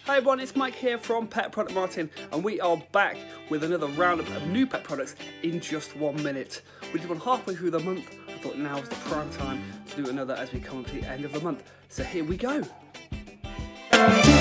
Hi everyone, it's Mike here from Pet Product Marketing, and we are back with another roundup of new pet products in just 1 minute. We did one halfway through the month. I thought now is the prime time to do another as we come to the end of the month. So here we go.